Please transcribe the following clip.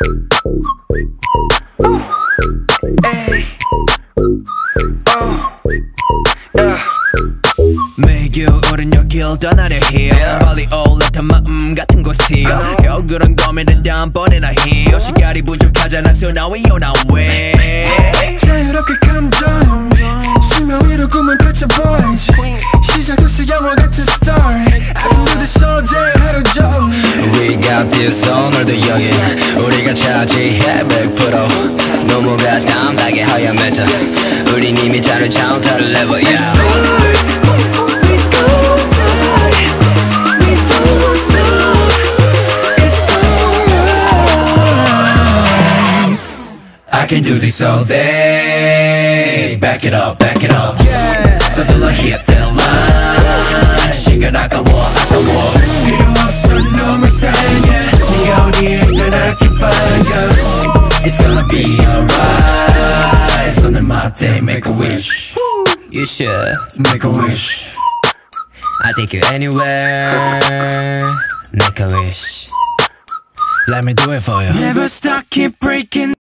매일 겨울은 여길 떠나려 해요. 빨리 올라탄 마음 같은 곳이요. 겨울은 고민은 다음번에나 해요. 시간이 부족하잖아 so now we on our way. 자유롭게 감정 수면 위로 꿈을 펼쳐 boys 시작됐어 영화 같은 story I can do this all day 하루 종일 We got this 오늘도 여긴 우리가 차지해 100% 노모가 담백하게 하얀 메타 우린 이미 다른 차원 다른 레벨 Let's start We gon' die We don't stop It's alright I can do this all day. Back it up, back it up. 서둘러 hit the line. 시간 아까워. 필요 없어 너무 사랑해. 네가 어디에 있든 I can find you. It's gonna be alright. 손을 맞대 make a wish. You should make a wish. I'll take you anywhere. Make a wish. Let me do it for you. Never stop, keep breaking.